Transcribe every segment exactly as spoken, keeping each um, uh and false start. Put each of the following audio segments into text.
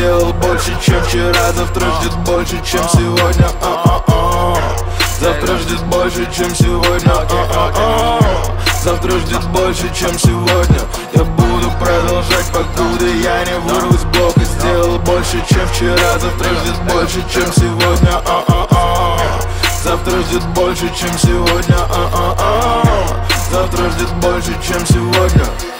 сделал больше, чем вчера. Завтра ждет больше, чем сегодня. А-а-а. Завтра ждет больше, чем сегодня. А-а-а. Завтра ждет больше, чем сегодня. Я буду продолжать, покуда я не вырвусь с блока. Сделал больше, чем вчера. Завтра ждет больше, чем сегодня. А-а-а. Завтра ждет больше, чем сегодня. А-а-а. Завтра ждет больше, чем сегодня.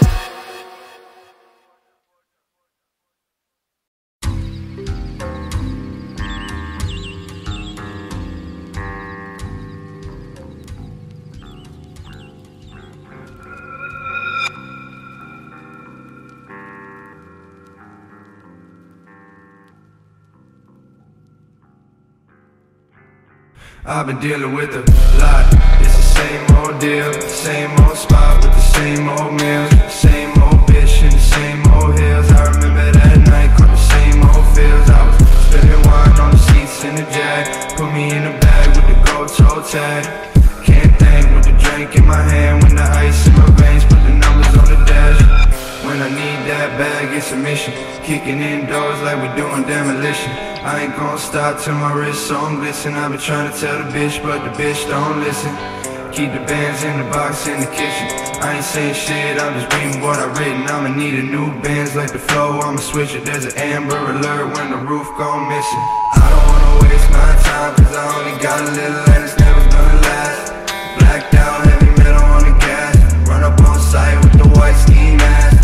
I've been dealing with a lot. It's the same old deal, same old spot with the same old meals, same old bitch in the same old hills. I remember that night, caught the same old feels. I was spilling wine on the seats in the Jag. Put me in a bag with the gold toe tag. Can't think with the drink in my hand, when the ice in my veins, put the numbers on the dash. When I need that bag, it's a mission. Kicking indoors like we doing demolition. I ain't gon' stop till my wrist on glisten. I've been trying to tell the bitch, but the bitch don't listen. Keep the bands in the box in the kitchen. I ain't saying shit, I'm just reading what I've written. I'ma need a new Benz like the flow, I'ma switch it. There's an Amber Alert when the roof gone missing. I don't wanna waste my time, cause I only got a little and it's never gonna last. Blacked out, heavy metal on the gas. Run up on sight with the white ski mask.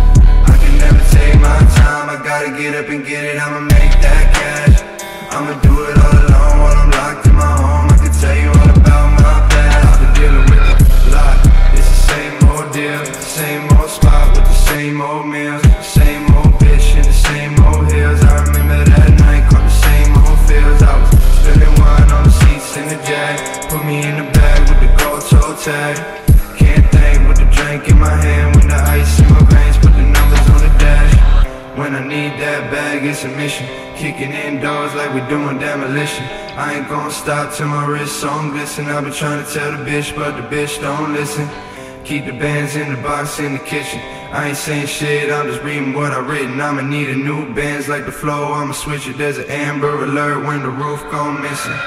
I can never take my time, I gotta get up and get it, I'ma make that cash. I'ma do it all alone while I'm locked in my home. I can tell you all about my past. I've been dealing with a lot. It's the same old deal, same old spot with the same old meals, same old bitch in the same old hills. I remember that night, caught the same old feels. I was spilling wine on the seats in the Jag. Put me in the bag with the gold toe tag. Can't think with the drink in my hand, when the ice in my veins, put the numbers on the dash. When I need that bag, it's a mission. Kicking indoors like we doing demolition. I ain't gon' stop till my wrist on glisten. I've been trying to tell the bitch, but the bitch don't listen. Keep the bands in the box in the kitchen. I ain't saying shit, I'm just reading what I've written. I'ma need a new Benz like the flow, I'ma switch it. There's an Amber Alert when the roof gone missing.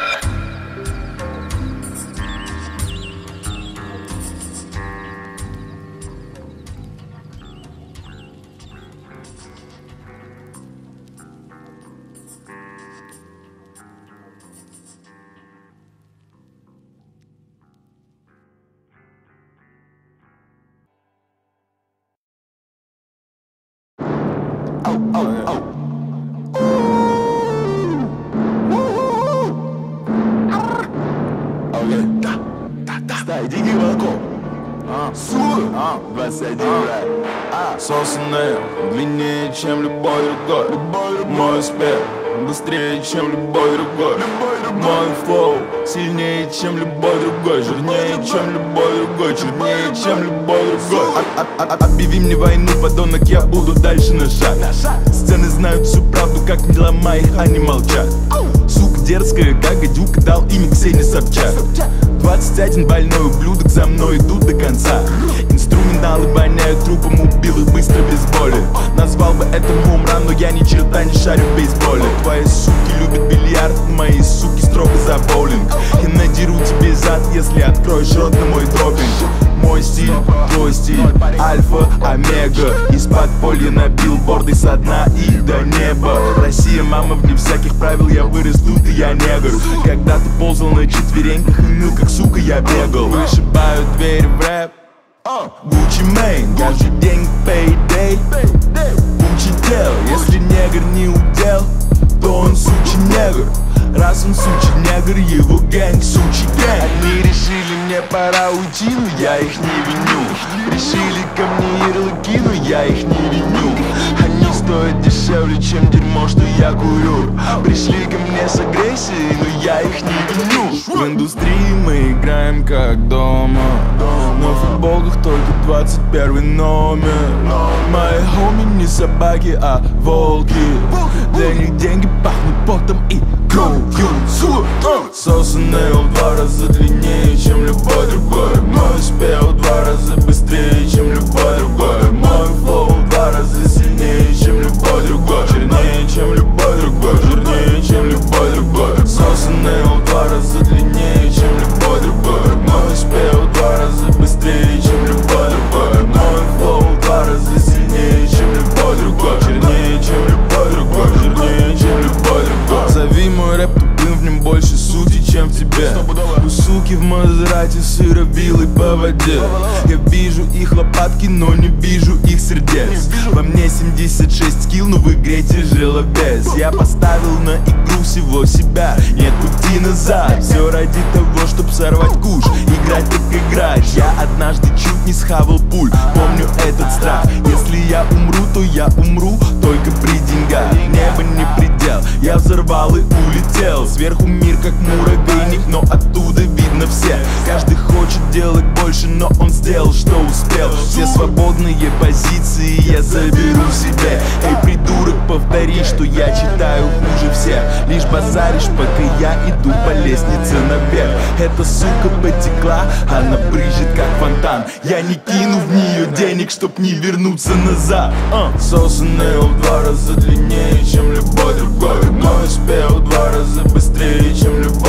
Деньги молоко. Суд. двадцать один, брат. Сосунейл длиннее, чем любой другой. Мой успех быстрее, чем любой другой. Мой флоу сильнее, чем любой другой. Жирнее, чем любой другой. Чернее, чем любой другой. Объяви мне войну, подонок, я буду дальше на шаг. Сцены знают всю правду, как не ломай их, они молчат. Сука дерзкая, как гадюка, дал имя Ксении Собчак. Двадцать один больной ублюдок, за мной идут до конца. Инструменталы воняют трупом, убил их быстро без боли. Назвал бы это мумран, но я ни черта не шарю в бейсболе. Твои суки любят бильярд, мои суки строго за боулинг. Я надеру тебе зад, если откроешь рот на мой допинг. Мой стиль, твой стиль, альфа, омега. Из подполья на билборды со дна и до неба. Россия, мама, вне всяких правил, я вырос тут и я негр. Когда-то ползал на четвереньках и ныл, как сука я бегал. Вышибаю дверь в рэп, Gucci Mane, каждый день payday. Куча дел, если негр не удел, то он сучий негр. Раз он сучий негр, его гэнг сучий гэнг. Они решили, мне пора уйти, но я их не виню. Решили ко мне ярлыки, но я их не виню. Они стоят дешевле, чем дерьмо, что я курю. Пришли ко мне с агрессией, но я их не виню. В индустрии мы играем как дома, но в футболках только двадцать первый номер. Мои хоми не собаки, а волки. Для них деньги пахнут потом и кровью. Сосунейл в два раза длиннее, чем любой другой. Мой успех в два раза быстрее, чем любой другой. Мой флоу в два раза сильнее, чем любой другой. Чернее, чем воде. Я вижу их лопатки, но не вижу их сердец. Во мне семьдесят шесть скилл, но в игре тяжеловес. Я поставил на игру всего себя, нет пути назад. Все ради того, чтоб сорвать куш, играть как играть. Я однажды чуть не схавал пуль, помню этот страх. Если я умру, то я умру только при деньгах. Небо не предел, я взорвал и улетел. Сверху мир как муравейник, но оттуда видно все. Каждый хочет делать больше, но он сделал, что успел. Все свободные позиции я заберу себе. Эй, придурок, повтори, что я читаю хуже всех. Лишь базаришь, пока я иду по лестнице наверх. Эта сука потекла, она брызжет как фонтан. Я не кину в нее денег, чтоб не вернуться назад. uh. Сосанный в два раза длиннее, чем любой другой. Мой успех в два раза быстрее, чем любой